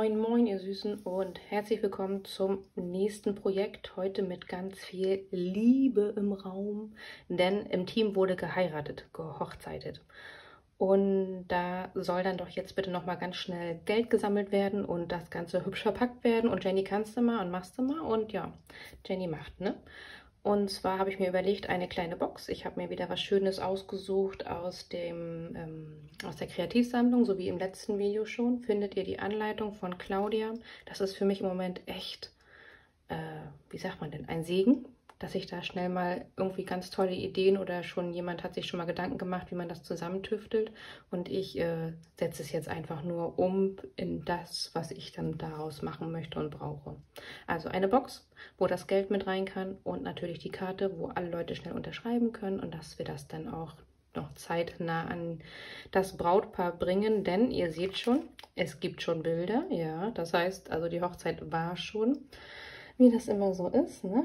Moin, moin, ihr Süßen und herzlich willkommen zum nächsten Projekt. Heute mit ganz viel Liebe im Raum, denn im Team wurde geheiratet, gehochzeitet. Und da soll dann doch jetzt bitte nochmal ganz schnell Geld gesammelt werden und das Ganze hübsch verpackt werden. Und Jenny, kannst du mal und machst du mal? Und ja, Jenny macht, ne? Und zwar habe ich mir überlegt, eine kleine Box. Ich habe mir wieder was Schönes ausgesucht aus der Kreativsammlung, so wie im letzten Video schon. Findet ihr die Anleitung von Claudia. Das ist für mich im Moment echt, wie sagt man denn, ein Segen, dass ich da schnell mal irgendwie ganz tolle Ideen oder schon jemand hat sich schon mal Gedanken gemacht, wie man das zusammentüftelt. Und ich setze es jetzt einfach nur um in das, was ich dann daraus machen möchte und brauche. Also eine Box, wo das Geld mit rein kann und natürlich die Karte, wo alle Leute schnell unterschreiben können und dass wir das dann auch noch zeitnah an das Brautpaar bringen, denn ihr seht schon, es gibt schon Bilder, ja, das heißt, also die Hochzeit war schon, wie das immer so ist, ne?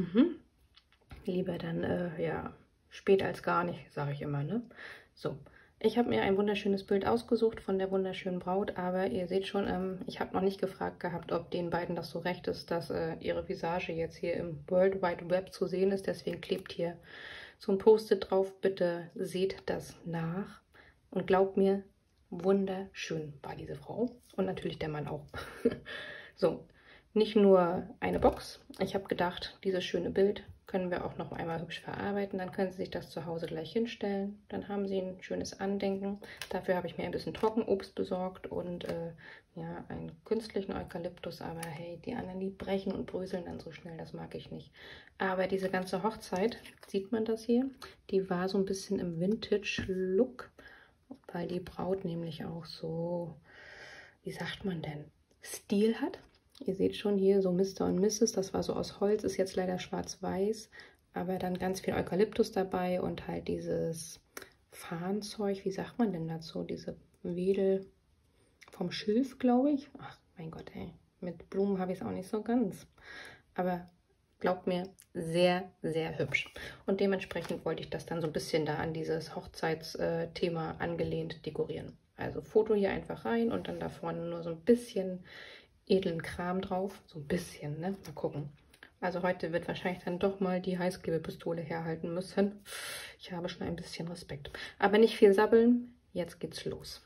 Lieber dann, ja, spät als gar nicht, sage ich immer, ne? So, ich habe mir ein wunderschönes Bild ausgesucht von der wunderschönen Braut, aber ihr seht schon, ich habe noch nicht gefragt gehabt, ob den beiden das so recht ist, dass ihre Visage jetzt hier im World Wide Web zu sehen ist. Deswegen klebt hier so ein Post-it drauf. Bitte seht das nach und glaubt mir, wunderschön war diese Frau und natürlich der Mann auch. So, nicht nur eine Box. Ich habe gedacht, dieses schöne Bild können wir auch noch einmal hübsch verarbeiten. Dann können Sie sich das zu Hause gleich hinstellen. Dann haben Sie ein schönes Andenken. Dafür habe ich mir ein bisschen Trockenobst besorgt und ja, einen künstlichen Eukalyptus. Aber hey, die anderen, die brechen und bröseln dann so schnell. Das mag ich nicht. Aber diese ganze Hochzeit, sieht man das hier? Die war so ein bisschen im Vintage-Look, weil die Braut nämlich auch so, wie sagt man denn, Stil hat. Ihr seht schon hier so Mr. und Mrs., das war so aus Holz, ist jetzt leider schwarz-weiß, aber dann ganz viel Eukalyptus dabei und halt dieses Farnzeug, wie sagt man denn dazu, diese Wedel vom Schilf, glaube ich. Ach, mein Gott, ey, mit Blumen habe ich es auch nicht so ganz, aber glaubt mir, sehr, sehr hübsch. Und dementsprechend wollte ich das dann so ein bisschen da an dieses Hochzeitsthema angelehnt dekorieren. Also Foto hier einfach rein und dann da vorne nur so ein bisschen edlen Kram drauf. So ein bisschen, ne? Mal gucken. Also heute wird wahrscheinlich dann doch mal die Heißklebepistole herhalten müssen. Ich habe schon ein bisschen Respekt. Aber nicht viel sabbeln. Jetzt geht's los.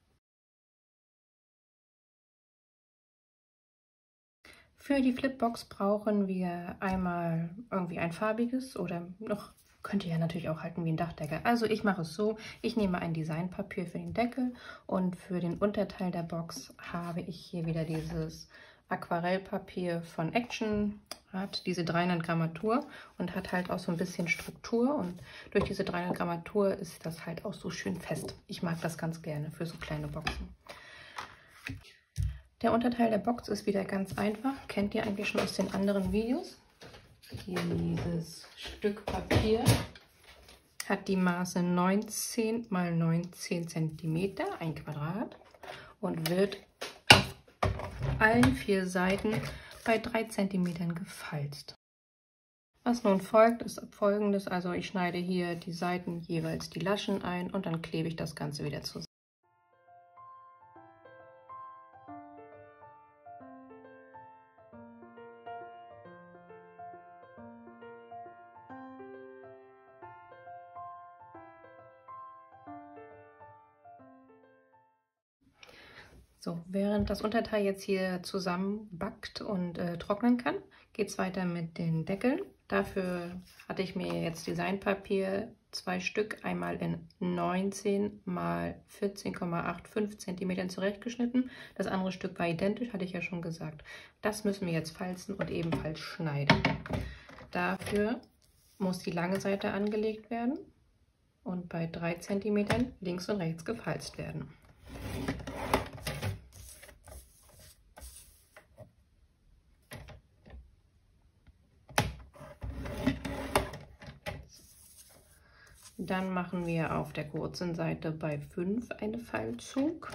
Für die Flipbox brauchen wir einmal irgendwie ein farbiges oder noch, könnt ihr ja natürlich auch halten wie ein Dachdecker. Also ich mache es so, ich nehme ein Designpapier für den Deckel und für den Unterteil der Box habe ich hier wieder dieses Aquarellpapier von Action, hat diese 300 Grammatur und hat halt auch so ein bisschen Struktur und durch diese 300 Grammatur ist das halt auch so schön fest. Ich mag das ganz gerne für so kleine Boxen. Der Unterteil der Box ist wieder ganz einfach. Kennt ihr eigentlich schon aus den anderen Videos. Hier dieses Stück Papier hat die Maße 19 x 19 cm, ein Quadrat, und wird auf allen 4 Seiten bei 3 cm gefalzt. Was nun folgt, ist folgendes. Also ich schneide hier die Seiten jeweils die Laschen ein und dann klebe ich das Ganze wieder zusammen. So, während das Unterteil jetzt hier zusammenbackt und trocknen kann, geht es weiter mit den Deckeln. Dafür hatte ich mir jetzt Designpapier 2 Stück, einmal in 19 x 14,85 cm zurechtgeschnitten. Das andere Stück war identisch, hatte ich ja schon gesagt. Das müssen wir jetzt falzen und ebenfalls schneiden. Dafür muss die lange Seite angelegt werden und bei 3 cm links und rechts gefalzt werden. Dann machen wir auf der kurzen Seite bei 5 eine Falzung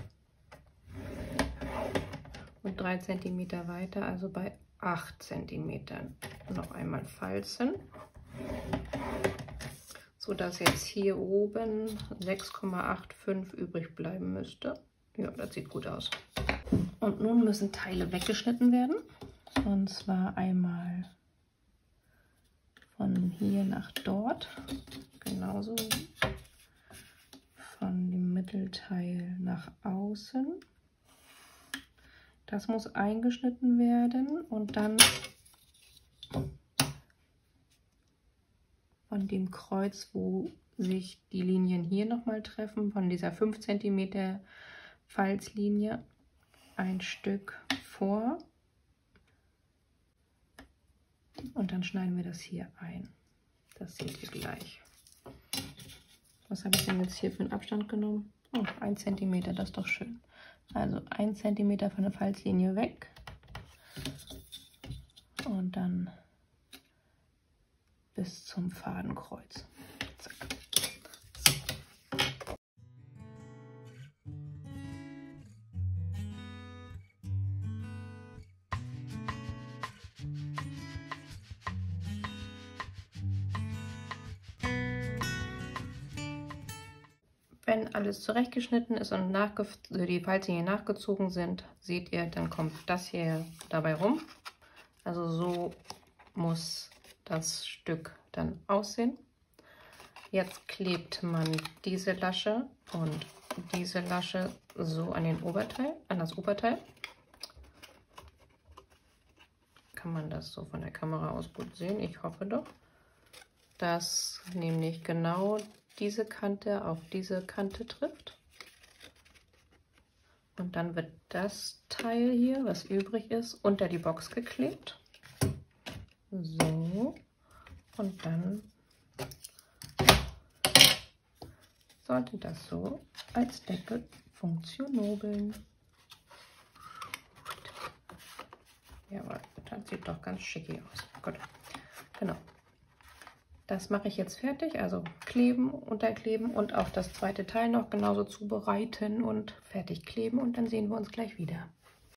und 3 cm weiter, also bei 8 cm noch einmal falzen, so dass jetzt hier oben 6,85 übrig bleiben müsste. Ja, das sieht gut aus. Und nun müssen Teile weggeschnitten werden. Und zwar einmal von hier nach dort, genauso von dem Mittelteil nach außen. Das muss eingeschnitten werden und dann von dem Kreuz, wo sich die Linien hier nochmal treffen, von dieser 5 cm Falzlinie ein Stück vor. Und dann schneiden wir das hier ein. Das seht ihr gleich. Was habe ich denn jetzt hier für einen Abstand genommen? Oh, 1 cm, das ist doch schön. Also 1 cm von der Falzlinie weg. Und dann bis zum Fadenkreuz. Zack. Wenn alles zurechtgeschnitten ist und die Falzlinien nachgezogen sind, seht ihr, dann kommt das hier dabei rum. Also so muss das Stück dann aussehen. Jetzt klebt man diese Lasche und diese Lasche so an den Oberteil, an das Oberteil. Kann man das so von der Kamera aus gut sehen? Ich hoffe doch, dass nämlich genau diese Kante auf diese Kante trifft. Und dann wird das Teil hier, was übrig ist, unter die Box geklebt. So. Und dann sollte das so als Deckel funktionobeln. Jawohl, das sieht doch ganz schicki aus. Gut, genau. Das mache ich jetzt fertig, also kleben, unterkleben und auch das zweite Teil noch genauso zubereiten und fertig kleben und dann sehen wir uns gleich wieder.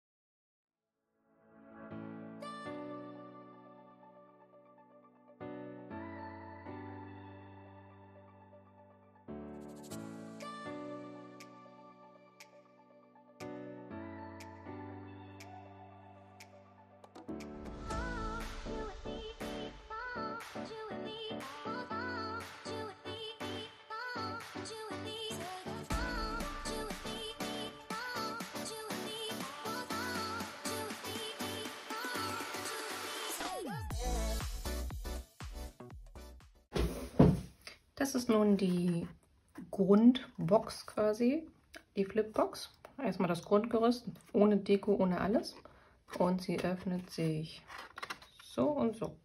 Das ist nun die Grundbox quasi, die Flipbox. Erstmal das Grundgerüst, ohne Deko, ohne alles. Und sie öffnet sich so und so.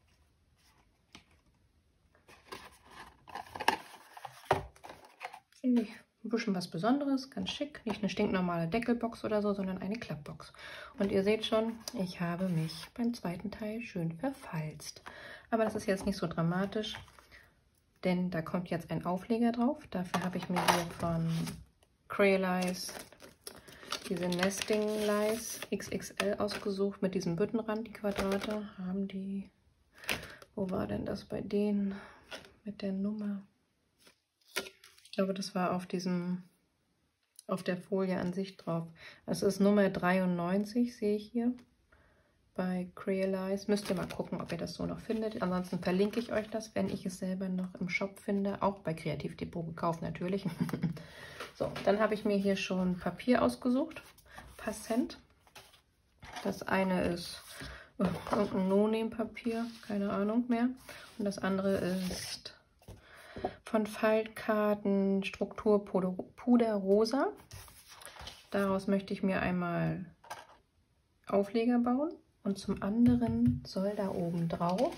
Finde ich ein bisschen was Besonderes, ganz schick. Nicht eine stinknormale Deckelbox oder so, sondern eine Klappbox. Und ihr seht schon, ich habe mich beim zweiten Teil schön verfalzt. Aber das ist jetzt nicht so dramatisch, denn da kommt jetzt ein Aufleger drauf. Dafür habe ich mir hier von Crayolize diese Nesting Lice XXL ausgesucht mit diesem Büttenrand. Die Quadrate haben die, wo war denn das bei denen mit der Nummer? Ich glaube, das war auf der Folie an sich drauf. Es ist Nummer 93, sehe ich hier bei Crayolize. Müsst ihr mal gucken, ob ihr das so noch findet. Ansonsten verlinke ich euch das, wenn ich es selber noch im Shop finde. Auch bei Kreativ Depot gekauft natürlich. So, dann habe ich mir hier schon Papier ausgesucht. Passend. Das eine ist irgendein No-Name-Papier, keine Ahnung mehr. Und das andere ist von Faltkarten Strukturpuder Rosa. Daraus möchte ich mir einmal Aufleger bauen. Und zum anderen soll da oben drauf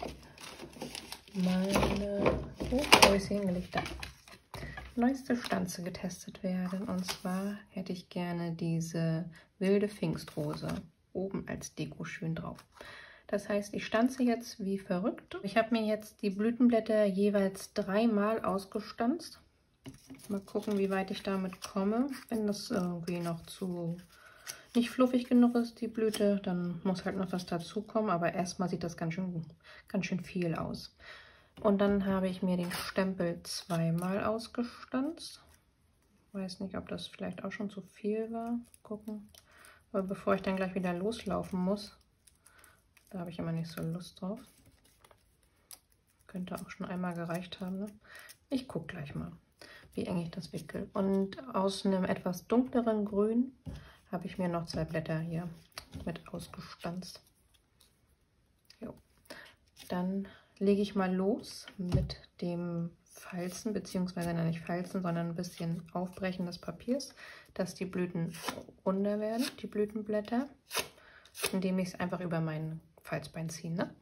meine, wo ist sie hingelegt? Da. Neueste Stanze getestet werden. Und zwar hätte ich gerne diese wilde Pfingstrose oben als Deko schön drauf. Das heißt, ich stanze jetzt wie verrückt. Ich habe mir jetzt die Blütenblätter jeweils 3-mal ausgestanzt. Mal gucken, wie weit ich damit komme. Wenn das irgendwie noch nicht fluffig genug ist, die Blüte, dann muss halt noch was dazu kommen. Aber erstmal sieht das ganz schön viel aus. Und dann habe ich mir den Stempel 2-mal ausgestanzt. Weiß nicht, ob das vielleicht auch schon zu viel war. Gucken. Aber bevor ich dann gleich wieder loslaufen muss, da habe ich immer nicht so Lust drauf. Könnte auch schon einmal gereicht haben, ne? Ich gucke gleich mal, wie eng ich das wickel. Und aus einem etwas dunkleren Grün habe ich mir noch 2 Blätter hier mit ausgestanzt. Jo. Dann lege ich mal los mit dem Falzen, beziehungsweise nicht Falzen, sondern ein bisschen Aufbrechen des Papiers, dass die Blüten runder werden, die Blütenblätter, indem ich es einfach über mein Falzbein ziehe, ne?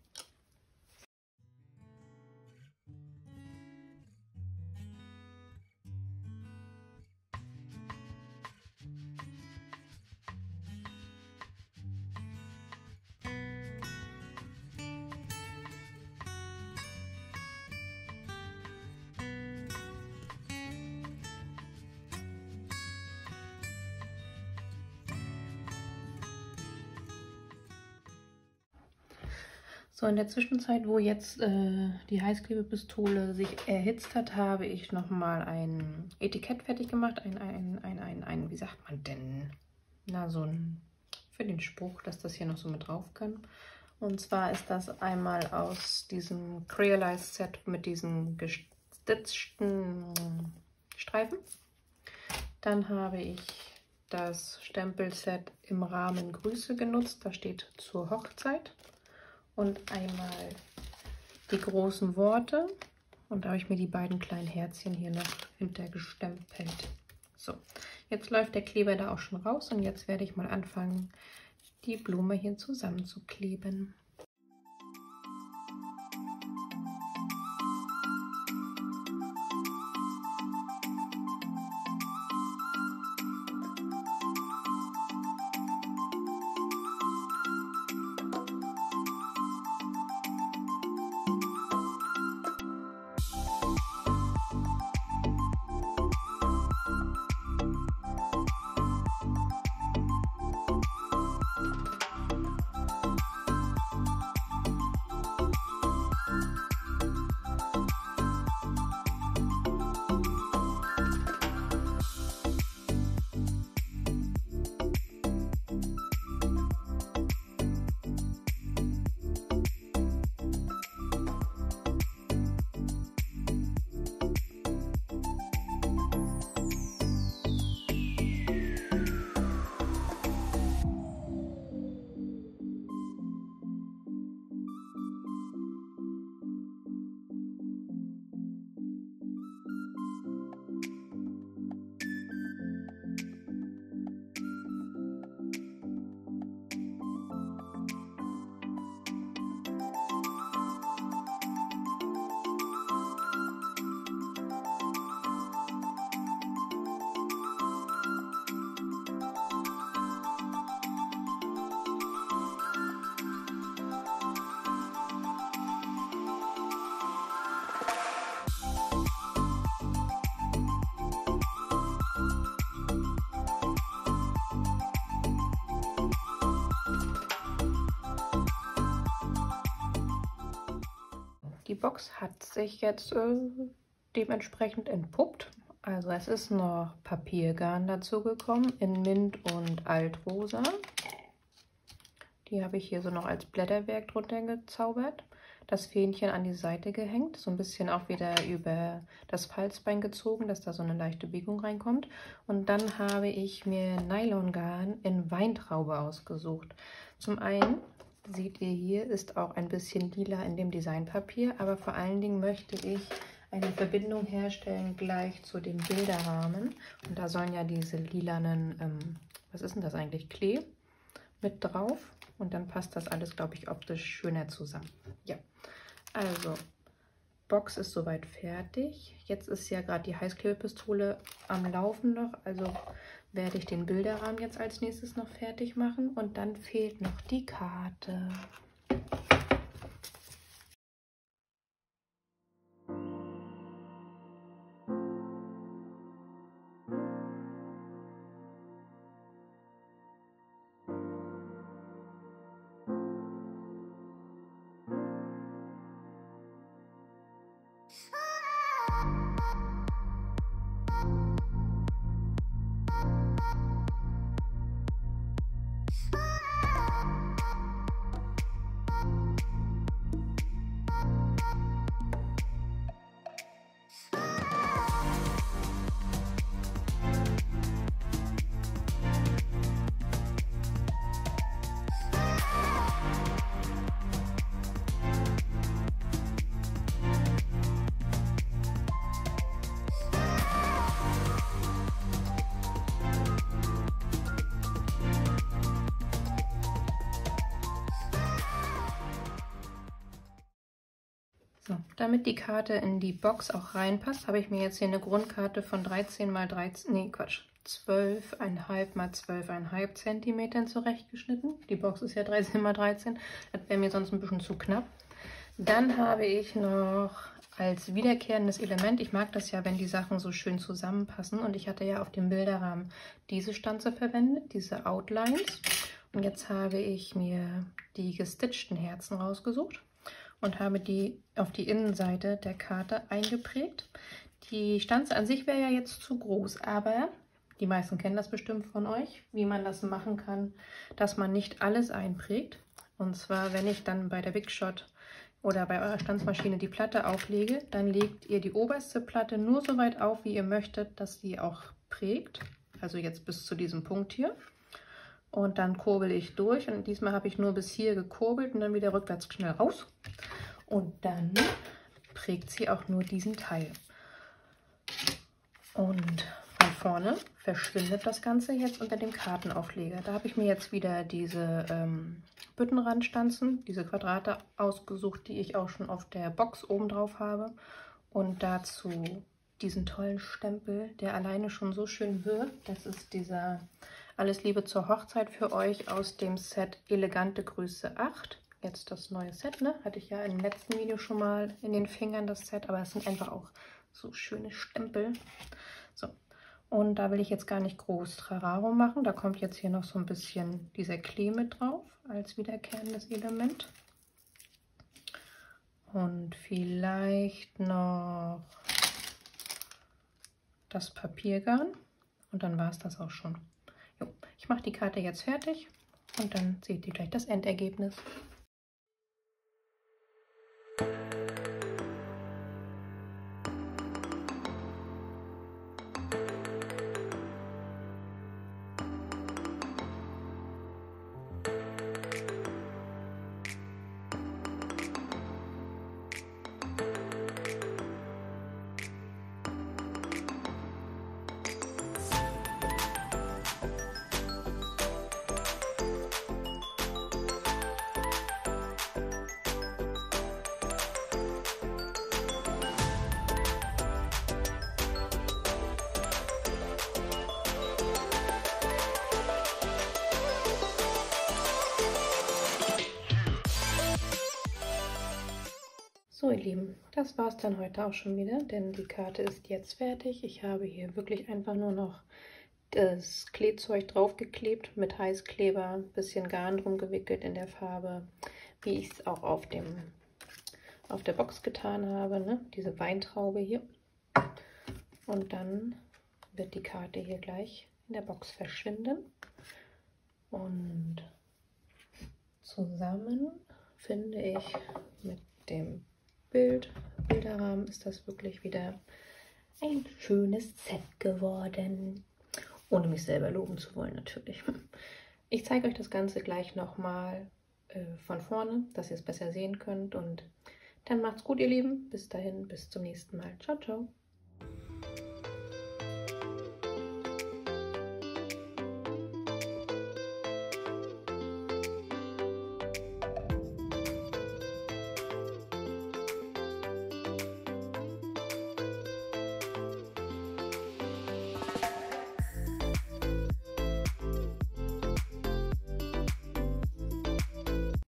So, in der Zwischenzeit, wo jetzt die Heißklebepistole sich erhitzt hat, habe ich nochmal ein Etikett fertig gemacht. Wie sagt man denn? Na, so ein, für den Spruch, dass das hier noch so mit drauf kann. Und zwar ist das einmal aus diesem Creolized Set mit diesen gestitchten Streifen. Dann habe ich das Stempelset im Rahmen Grüße genutzt. Da steht zur Hochzeit. Und einmal die großen Worte. Und da habe ich mir die beiden kleinen Herzchen hier noch hintergestempelt. So, jetzt läuft der Kleber da auch schon raus. Und jetzt werde ich mal anfangen, die Blume hier zusammenzukleben. Die Box hat sich jetzt dementsprechend entpuppt. Also es ist noch Papiergarn dazu gekommen in Mint und Altrosa. Die habe ich hier so noch als Blätterwerk drunter gezaubert. Das Fähnchen an die Seite gehängt, so ein bisschen auch wieder über das Falzbein gezogen, dass da so eine leichte Biegung reinkommt. Und dann habe ich mir Nylongarn in Weintraube ausgesucht. Zum einen seht ihr hier, ist auch ein bisschen lila in dem Designpapier, aber vor allen Dingen möchte ich eine Verbindung herstellen gleich zu dem Bilderrahmen. Und da sollen ja diese lilanen, was ist denn das eigentlich, Klee mit drauf. Und dann passt das alles, glaube ich, optisch schöner zusammen. Ja, also Box ist soweit fertig. Jetzt ist ja gerade die Heißklebepistole am Laufen noch, also werde ich den Bilderrahmen jetzt als nächstes noch fertig machen. Und dann fehlt noch die Karte. So, damit die Karte in die Box auch reinpasst, habe ich mir jetzt hier eine Grundkarte von 13 mal 13, nee Quatsch, 12,5 mal 12,5 cm zurechtgeschnitten. Die Box ist ja 13 mal 13, das wäre mir sonst ein bisschen zu knapp. Dann habe ich noch als wiederkehrendes Element, ich mag das ja, wenn die Sachen so schön zusammenpassen, und ich hatte ja auf dem Bilderrahmen diese Stanze verwendet, diese Outlines. Und jetzt habe ich mir die gestitchten Herzen rausgesucht und habe die auf die Innenseite der Karte eingeprägt. Die Stanze an sich wäre ja jetzt zu groß, aber die meisten kennen das bestimmt von euch, wie man das machen kann, dass man nicht alles einprägt. Und zwar, wenn ich dann bei der Big Shot oder bei eurer Stanzmaschine die Platte auflege, dann legt ihr die oberste Platte nur so weit auf, wie ihr möchtet, dass sie auch prägt. Also jetzt bis zu diesem Punkt hier. Und dann kurbel ich durch, und diesmal habe ich nur bis hier gekurbelt und dann wieder rückwärts schnell raus. Und dann prägt sie auch nur diesen Teil. Und von vorne verschwindet das Ganze jetzt unter dem Kartenaufleger. Da habe ich mir jetzt wieder diese Büttenrandstanzen, diese Quadrate ausgesucht, die ich auch schon auf der Box oben drauf habe. Und dazu diesen tollen Stempel, der alleine schon so schön wirkt. Das ist dieser Alles Liebe zur Hochzeit für euch aus dem Set Elegante Größe 8. Jetzt das neue Set, ne? Hatte ich ja im letzten Video schon mal in den Fingern, das Set, aber es sind einfach auch so schöne Stempel. So, und da will ich jetzt gar nicht groß Trararo machen. Da kommt jetzt hier noch so ein bisschen dieser Klee mit drauf als wiederkehrendes Element. Und vielleicht noch das Papiergarn. Und dann war es das auch schon. Jo, ich mache die Karte jetzt fertig und dann seht ihr gleich das Endergebnis. So ihr Lieben, das war es dann heute auch schon wieder, denn die Karte ist jetzt fertig. Ich habe hier wirklich einfach nur noch das Klebzeug draufgeklebt mit Heißkleber, ein bisschen Garn drum gewickelt in der Farbe, wie ich es auch auf der Box getan habe, ne? Diese Weintraube hier. Und dann wird die Karte hier gleich in der Box verschwinden. Und zusammen finde ich mit dem Bilderrahmen ist das wirklich wieder ein schönes Set geworden. Ohne mich selber loben zu wollen natürlich. Ich zeige euch das Ganze gleich nochmal von vorne, dass ihr es besser sehen könnt. Und dann macht's gut, ihr Lieben. Bis dahin, bis zum nächsten Mal. Ciao, ciao.